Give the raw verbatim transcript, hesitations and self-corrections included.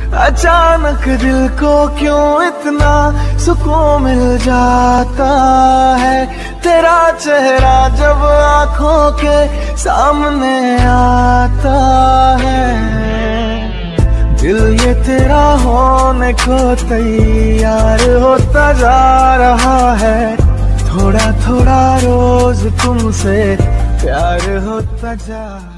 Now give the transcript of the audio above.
अचानक दिल को क्यों इतना सुकून मिल जाता है। तेरा चेहरा जब आंखों के सामने आता है, दिल ये तेरा होने को तैयार होता जा रहा है। थोड़ा थोड़ा रोज तुमसे प्यार होता जा